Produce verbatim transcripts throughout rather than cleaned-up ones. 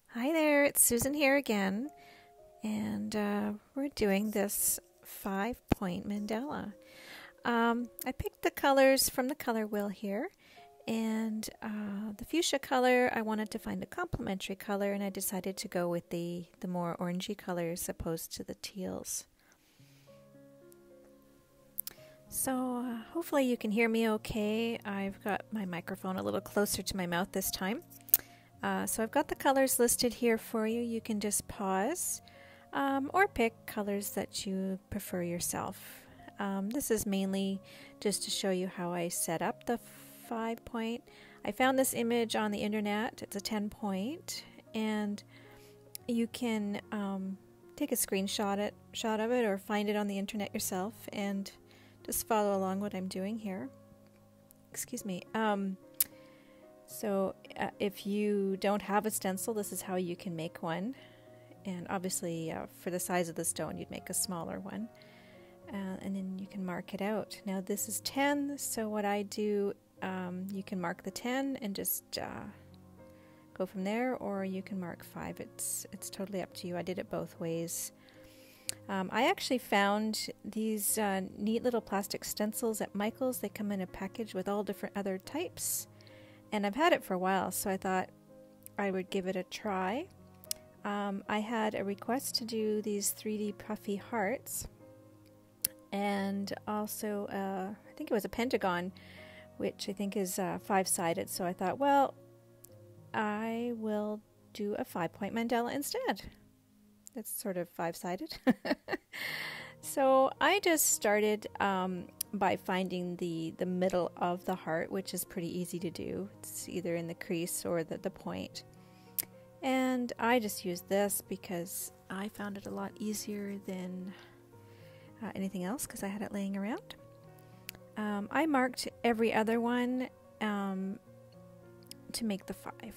Hi there, it's Susan here again, and uh, we're doing this five-point mandala. Um, I picked the colors from the color wheel here, and uh, the fuchsia color, I wanted to find a complementary color, and I decided to go with the, the more orangey colors opposed to the teals. So uh, hopefully you can hear me okay. I've got my microphone a little closer to my mouth this time. Uh, so I've got the colors listed here for you. You can just pause um, or pick colors that you prefer yourself. Um, this is mainly just to show you how I set up the five point. I found this image on the internet. It's a ten point, and you can um, take a screenshot it, shot of it or find it on the internet yourself and just follow along what I'm doing here. Excuse me. Um, So uh, if you don't have a stencil, this is how you can make one. And obviously uh, for the size of the stone, you'd make a smaller one. Uh, and then you can mark it out. Now this is ten, so what I do, um, you can mark the ten and just uh, go from there, or you can mark five. It's, it's totally up to you. I did it both ways. Um, I actually found these uh, neat little plastic stencils at Michael's. They come in a package with all different other types. And I've had it for a while, so I thought I would give it a try. Um, I had a request to do these three D puffy hearts, and also uh, I think it was a pentagon, which I think is uh, five-sided. So I thought, well, I will do a five-point mandala instead. It's sort of five-sided. So I just started um, by finding the, the middle of the heart, which is pretty easy to do. It's either in the crease or the, the point. And I just used this because I found it a lot easier than uh, anything else because I had it laying around. Um, I marked every other one um, to make the five.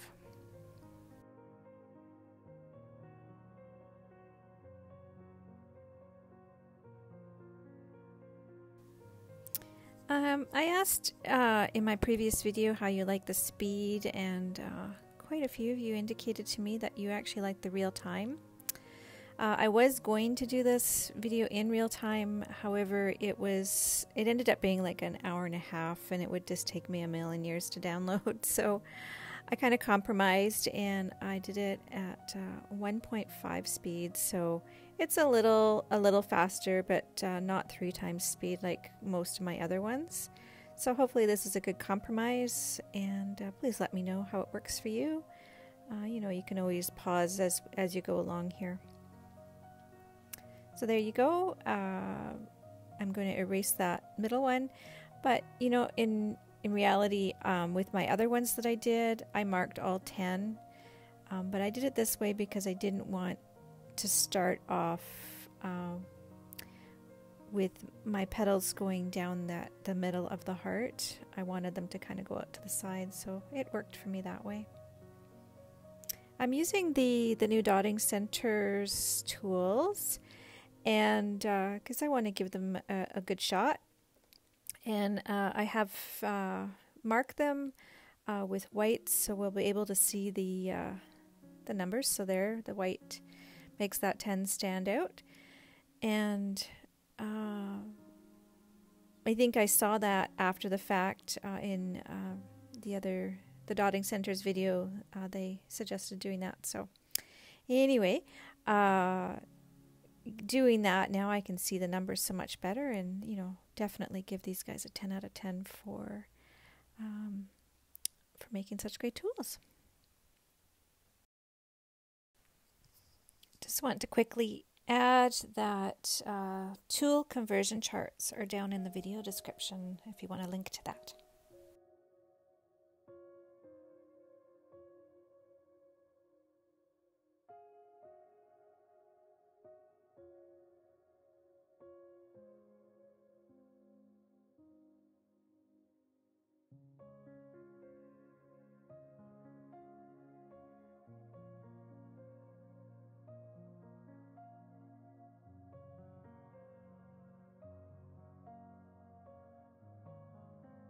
Um, I asked uh, in my previous video how you like the speed, and uh, quite a few of you indicated to me that you actually like the real time. Uh, I was going to do this video in real time, however, it was it ended up being like an hour and a half, and it would just take me a million years to download. So I kind of compromised, and I did it at uh, one point five speed. So it's a little a little faster, but uh, not three times speed like most of my other ones. So hopefully this is a good compromise, and uh, please let me know how it works for you. Uh, you know, you can always pause as, as you go along here. So there you go. Uh, I'm going to erase that middle one, but you know, in, in reality, um, with my other ones that I did, I marked all ten, um, but I did it this way because I didn't want to start off uh, with my petals going down that the middle of the heart. I wanted them to kind of go out to the side, so it worked for me that way. I'm using the the new dotting centers tools, and because uh, I want to give them a, a good shot, and uh, I have uh, marked them uh, with white, so we'll be able to see the uh, the numbers. So there, the white makes that ten stand out, and uh, I think I saw that after the fact uh, in uh, the other the dotting centers video. Uh, they suggested doing that. So anyway, uh, doing that now, I can see the numbers so much better, and you know, definitely give these guys a ten out of ten for um, for making such great tools. Just want to quickly add that uh, tool conversion charts are down in the video description if you want to link to that.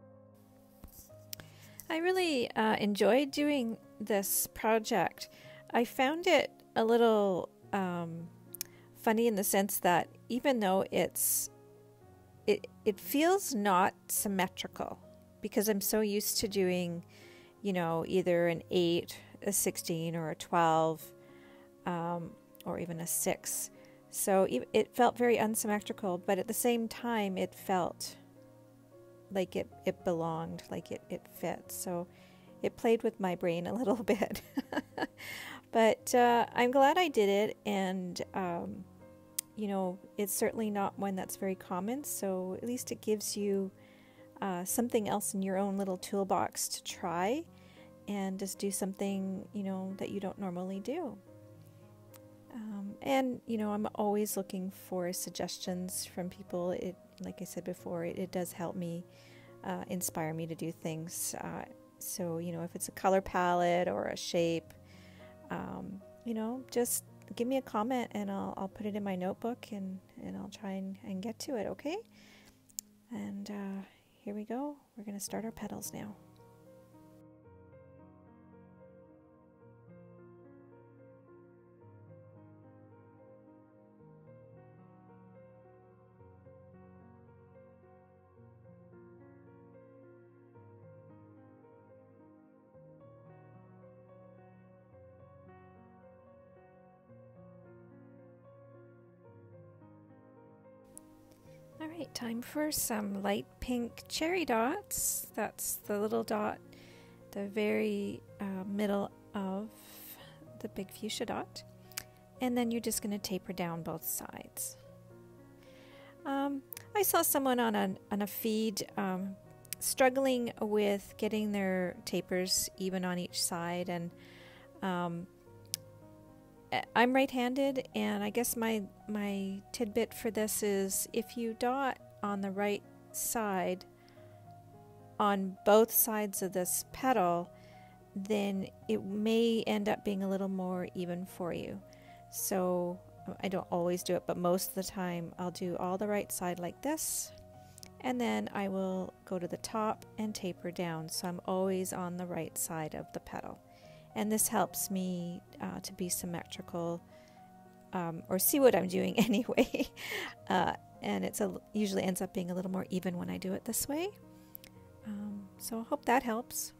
I really uh, enjoyed doing this project. I found it a little um, funny in the sense that even though it's it it feels not symmetrical, because I'm so used to doing, you know, either an eight, a sixteen, or a twelve, um, or even a six. So it felt very unsymmetrical, but at the same time it felt like it, it belonged, like it, it fit. So it played with my brain a little bit. But uh, I'm glad I did it, and um, you know, it's certainly not one that's very common, so at least it gives you uh, something else in your own little toolbox to try and just do something, you know, that you don't normally do. Um, and, you know, I'm always looking for suggestions from people. It, like I said before, it, it does help me, uh, inspire me to do things. Uh, so, you know, if it's a color palette or a shape, um, you know, just give me a comment and I'll, I'll put it in my notebook and, and I'll try and, and get to it, okay? And uh, here we go. We're going to start our petals now. All right, time for some light pink cherry dots. That's the little dot, the very uh, middle of the big fuchsia dot. And then you're just going to taper down both sides. Um, I saw someone on a, on a feed um, struggling with getting their tapers even on each side, and um, I'm right-handed, and I guess my my tidbit for this is if you dot on the right side on both sides of this petal, then it may end up being a little more even for you. So I don't always do it, but most of the time I'll do all the right side like this, and then I will go to the top and taper down, so I'm always on the right side of the petal. And this helps me uh, to be symmetrical, um, or see what I'm doing anyway. uh, and it's a, usually ends up being a little more even when I do it this way. Um, so I hope that helps.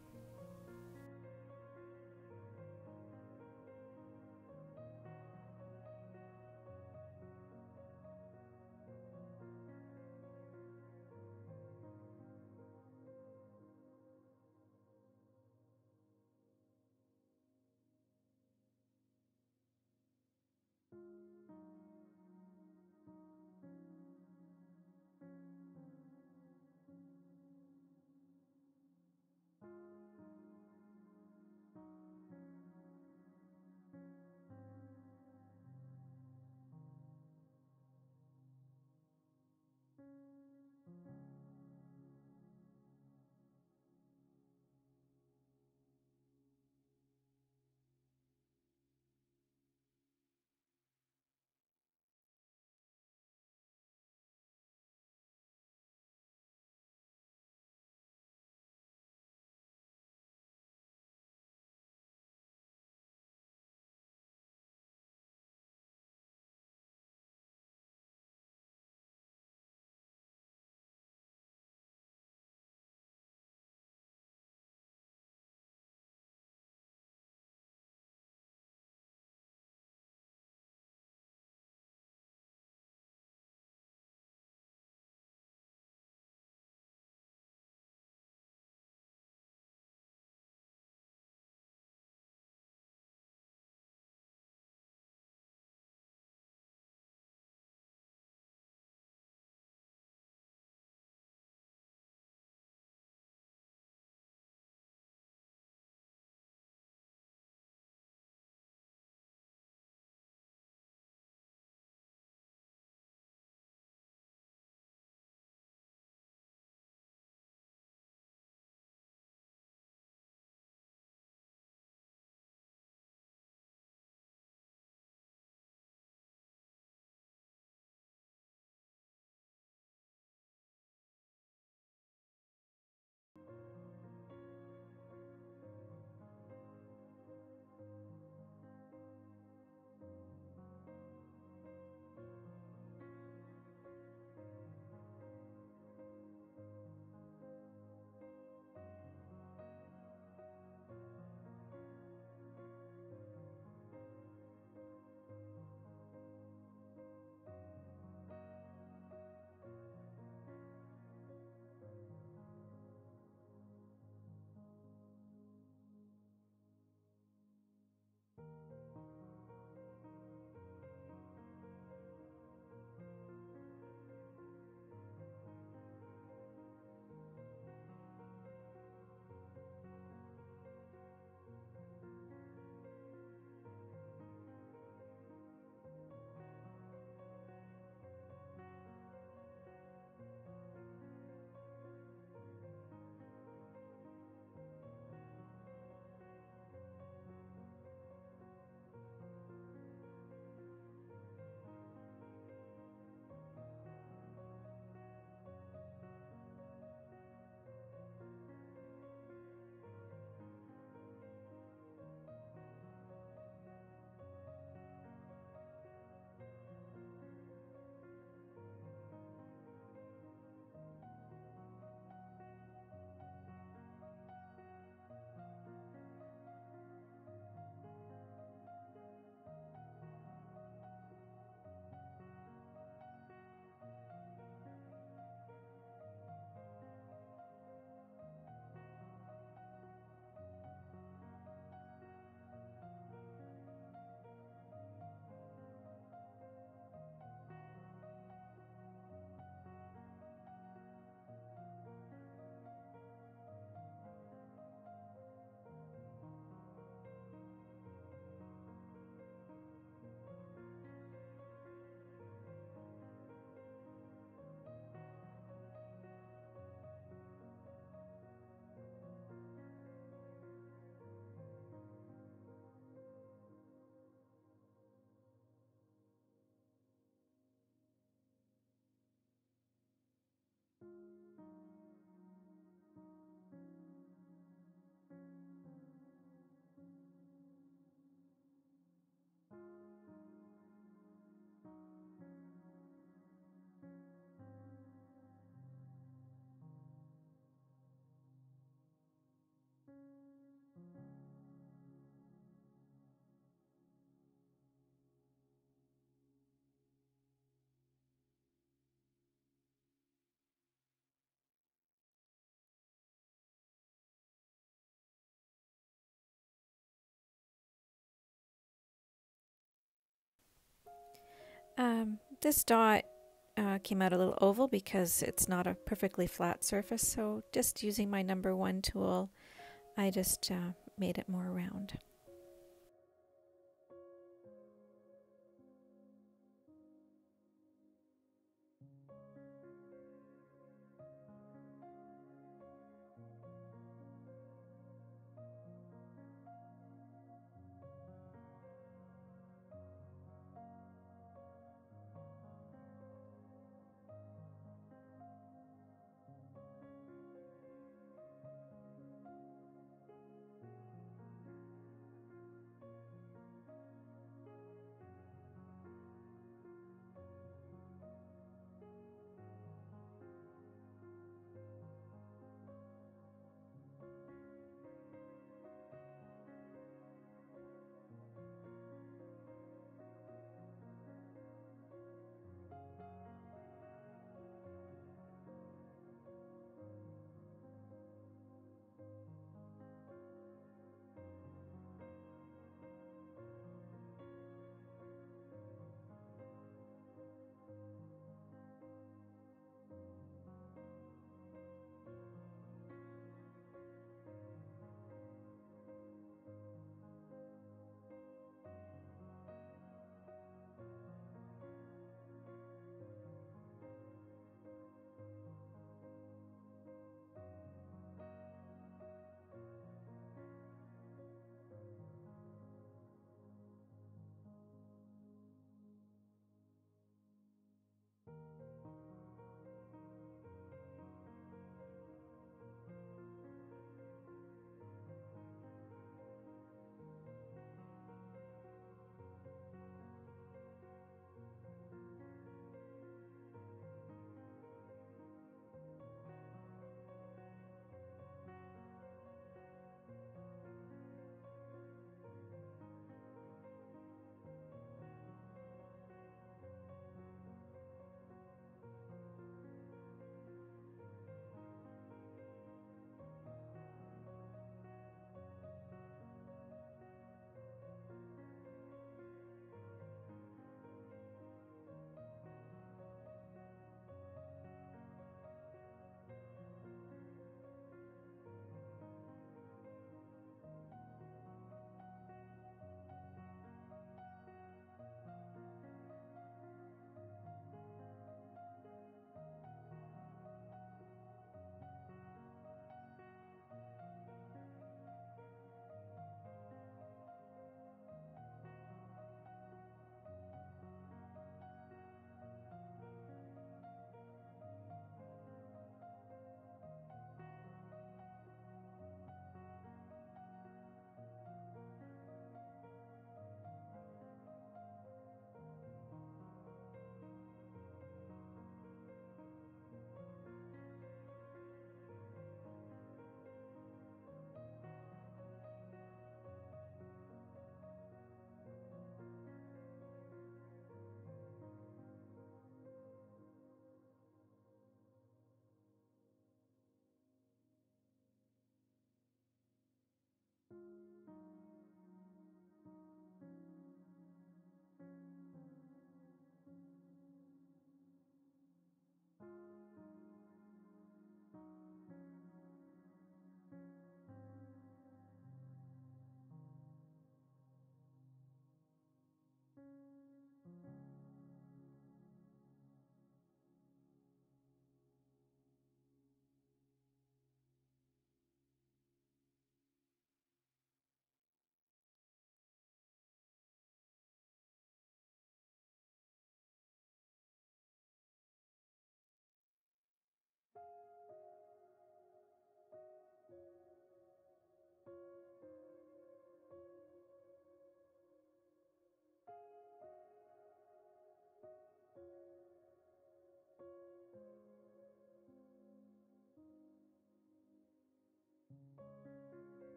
Um, this dot uh, came out a little oval because it's not a perfectly flat surface, so just using my number one tool, I just uh, made it more round.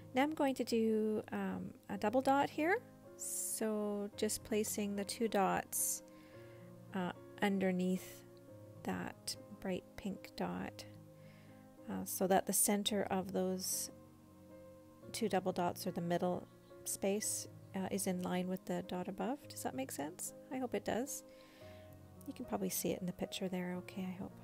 Now I'm going to do um, a double dot here. So just placing the two dots uh, underneath that bright pink dot uh, so that the center of those two double dots, or the middle space, uh, is in line with the dot above. Does that make sense? I hope it does. You can probably see it in the picture there. Okay, I hope.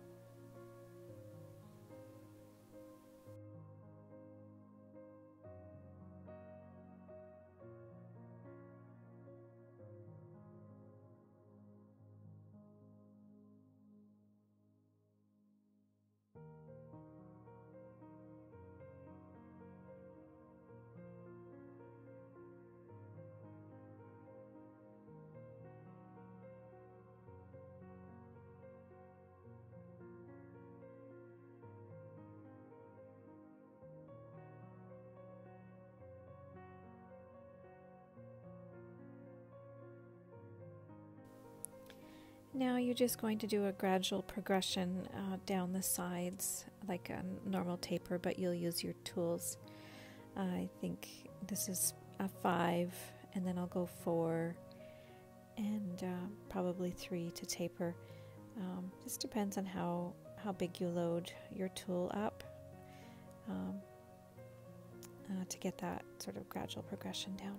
Now you're just going to do a gradual progression uh, down the sides like a normal taper, but you'll use your tools. Uh, I think this is a five, and then I'll go four and uh, probably three to taper. Um, just depends on how, how big you load your tool up um, uh, to get that sort of gradual progression down.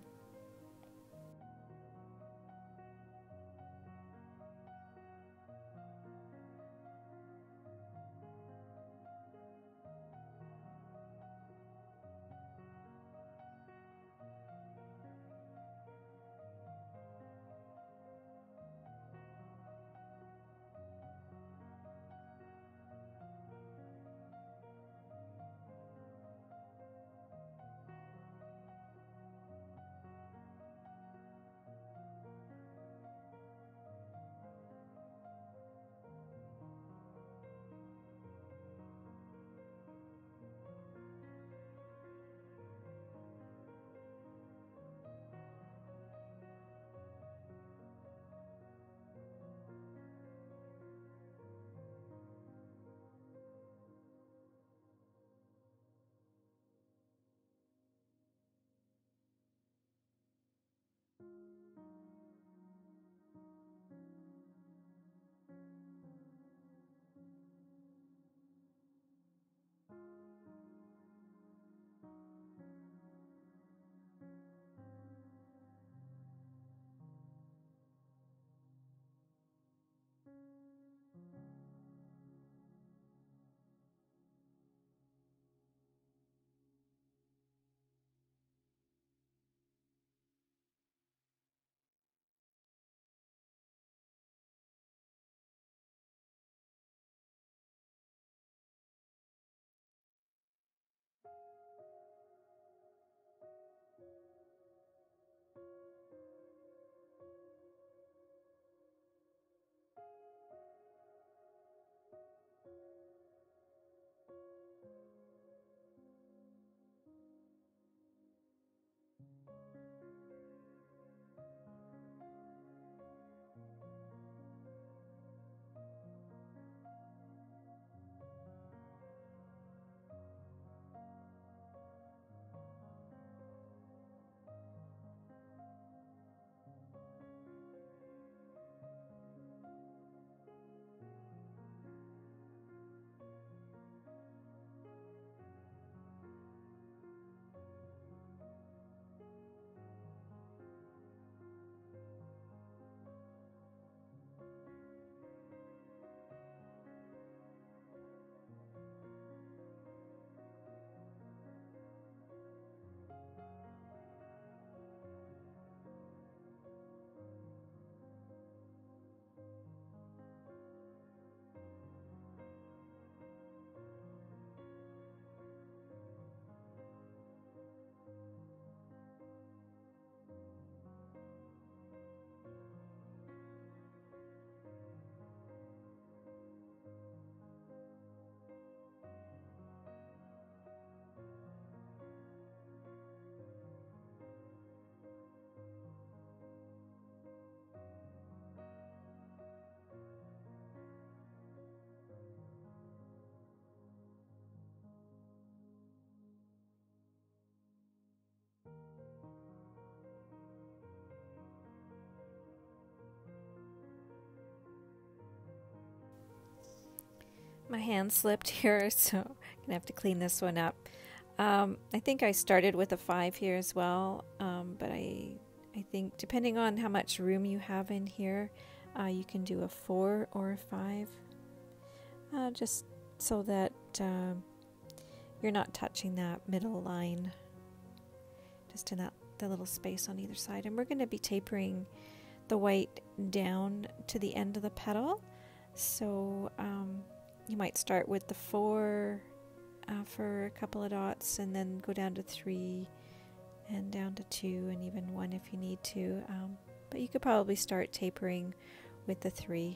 my hand slipped here, so I'm gonna have to clean this one up. Um, I think I started with a five here as well, um, but I, I think depending on how much room you have in here, uh, you can do a four or a five, uh, just so that uh, you're not touching that middle line, just in that the little space on either side. And we're going to be tapering the white down to the end of the petal, so um, you might start with the four uh, for a couple of dots, and then go down to three, and down to two, and even one if you need to. Um, but you could probably start tapering with the three.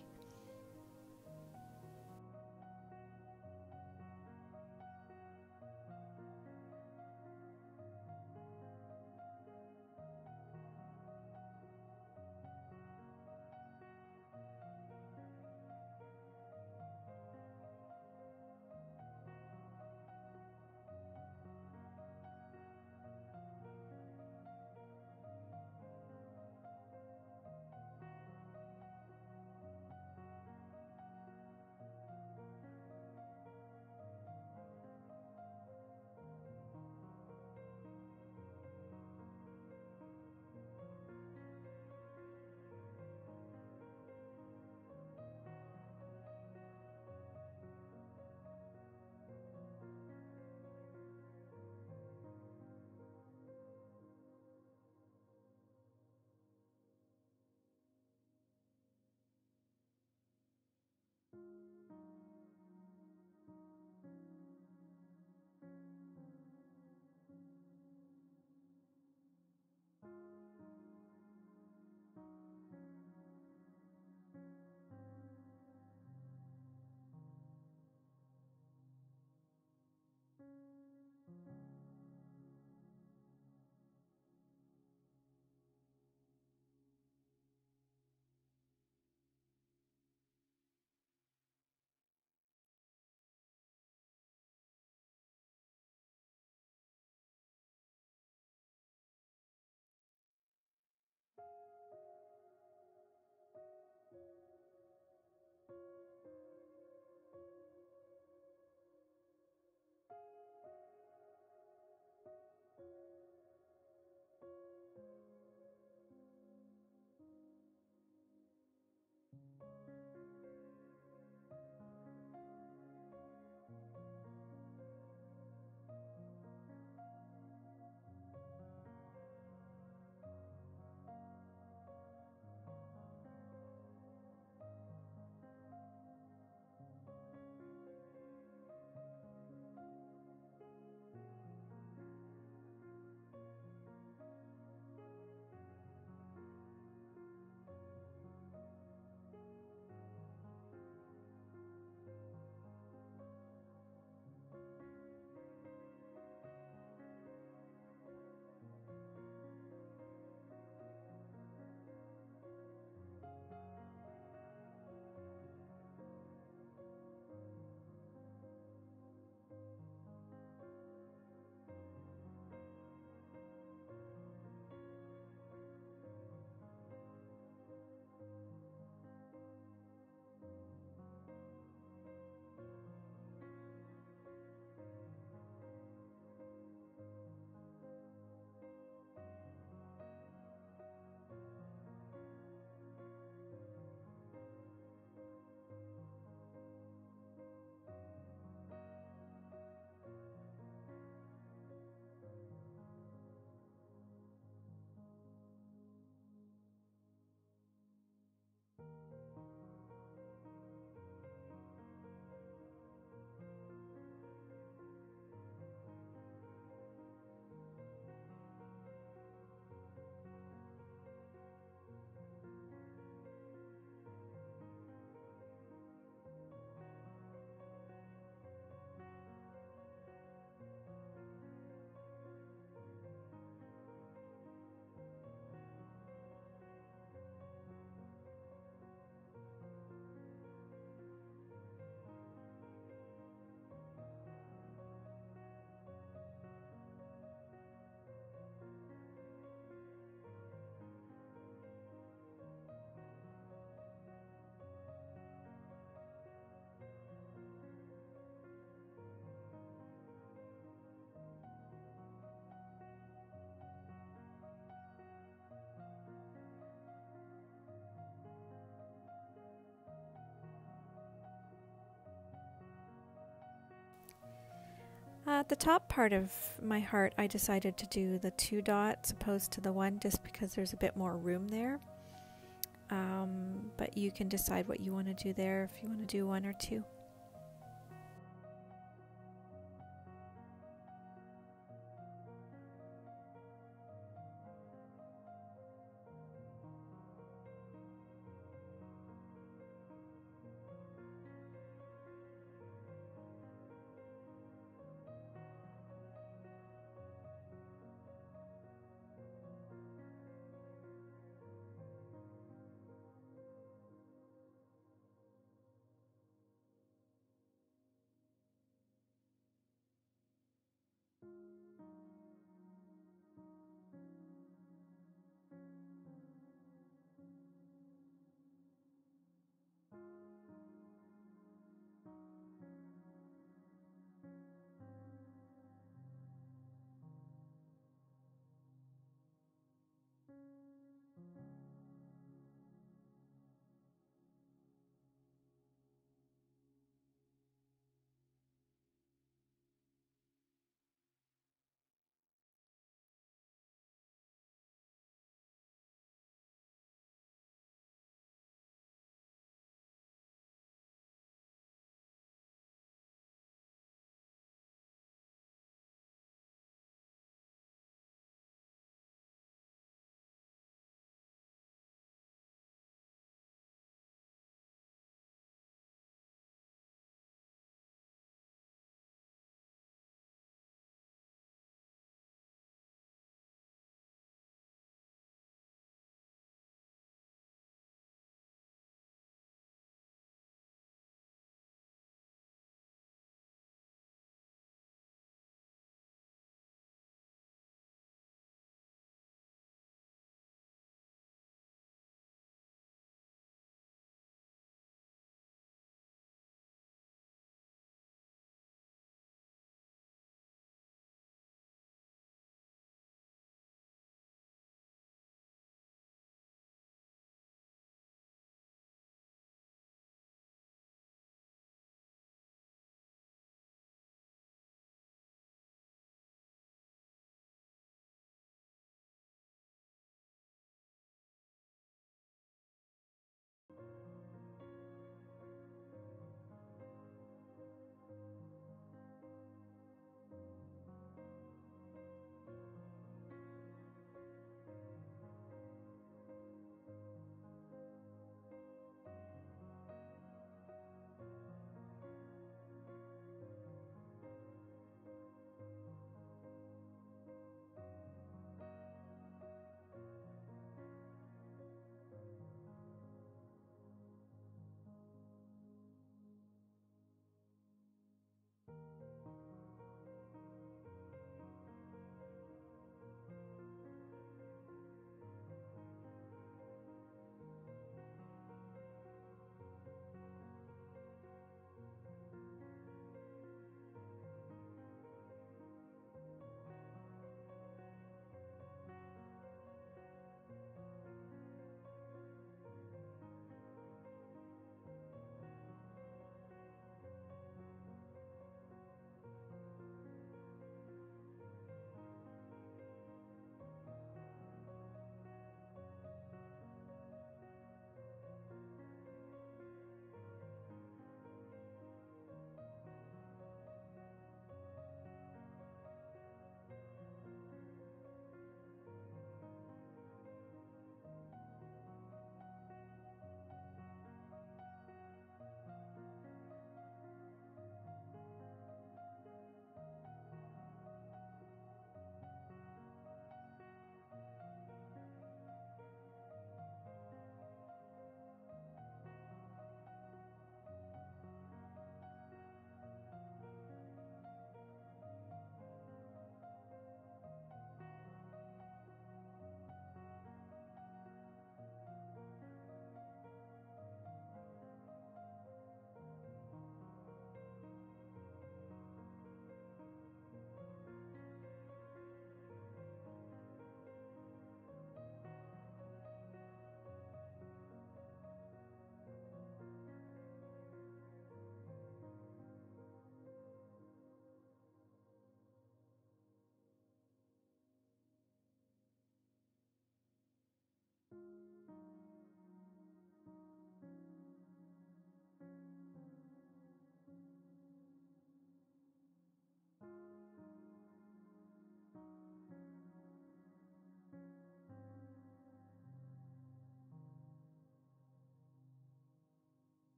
Uh, the top part of my heart, I decided to do the two dots opposed to the one just because there's a bit more room there. Um, but you can decide what you want to do there, if you want to do one or two.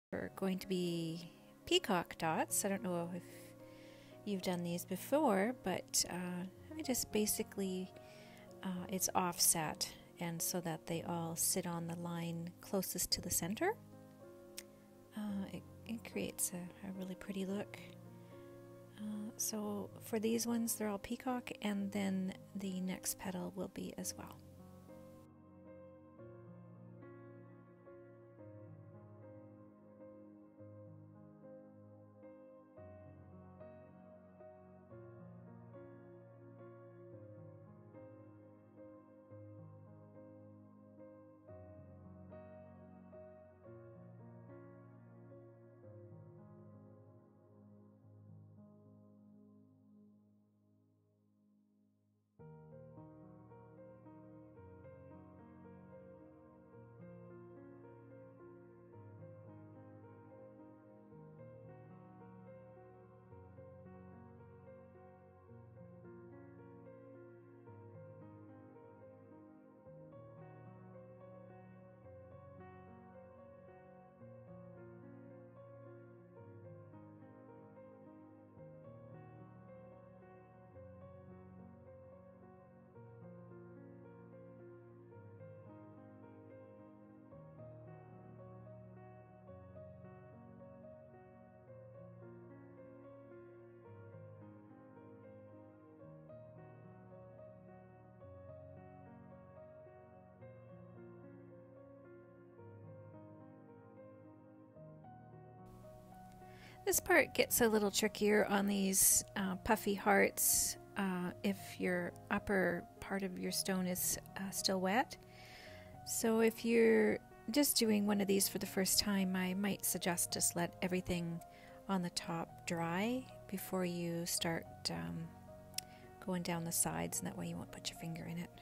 are going to be peacock dots. I don't know if you've done these before, but uh, I just basically, uh, it's offset, and so that they all sit on the line closest to the center. Uh, it, it creates a, a really pretty look. Uh, so for these ones, they're all peacock, and then the next petal will be as well. This part gets a little trickier on these uh, puffy hearts uh, if your upper part of your stone is uh, still wet. So if you're just doing one of these for the first time, I might suggest just let everything on the top dry before you start um, going down the sides, and that way you won't put your finger in it.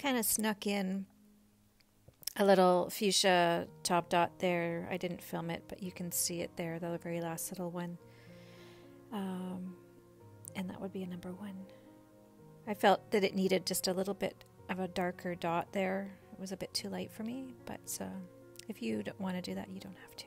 kind of snuck in a little fuchsia top dot there. I didn't film it, but you can see it there, the very last little one. Um, and that would be a number one. I felt that it needed just a little bit of a darker dot there. It was a bit too light for me, but uh, if you don't want to do that, you don't have to.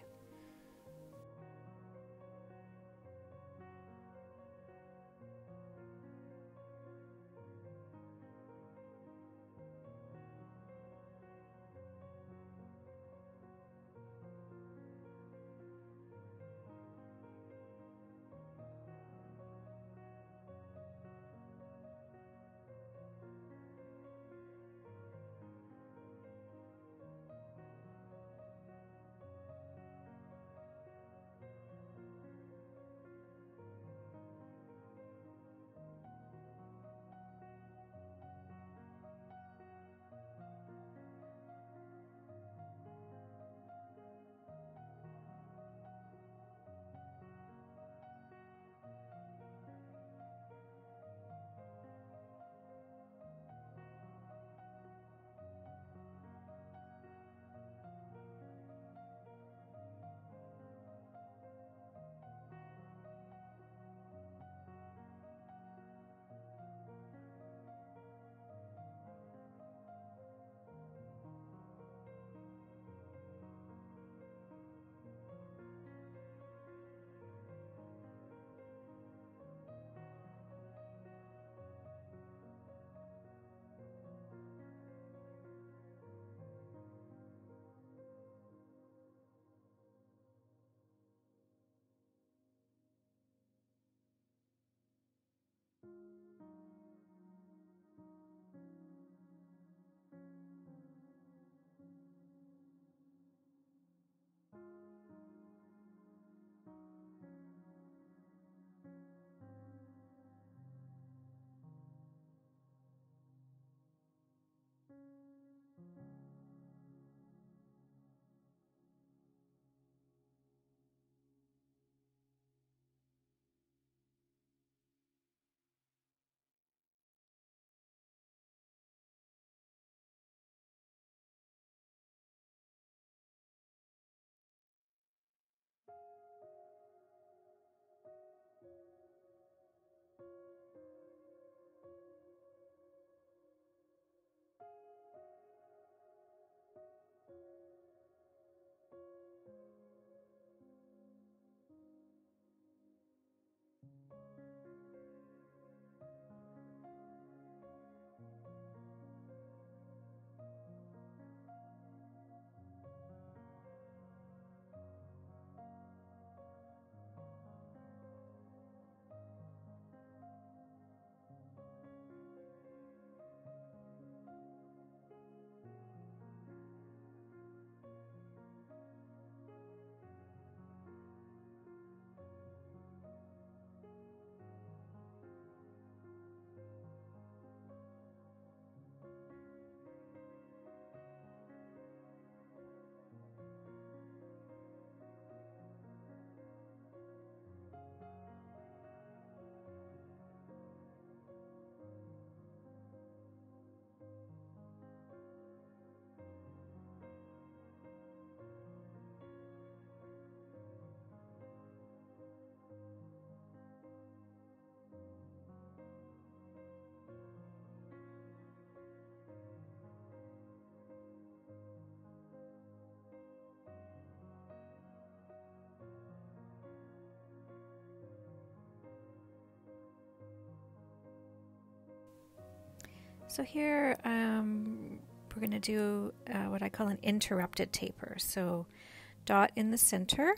So here um, we're going to do uh, what I call an interrupted taper. So dot in the center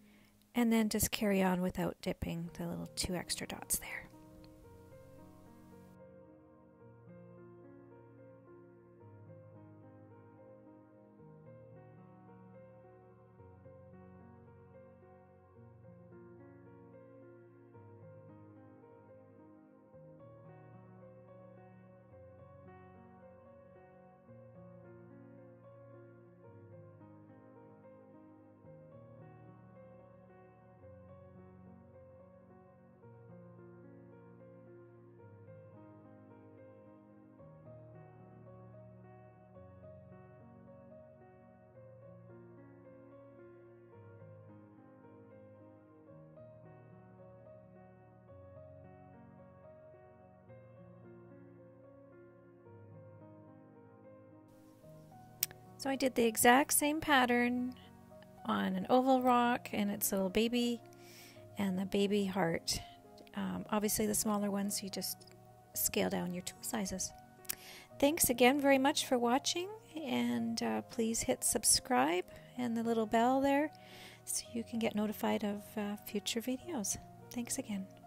and then just carry on without dipping the little two extra dots there. So I did the exact same pattern on an oval rock and its little baby and the baby heart. Um, obviously the smaller ones you just scale down your tool sizes. Thanks again very much for watching, and uh, please hit subscribe and the little bell there so you can get notified of uh, future videos. Thanks again.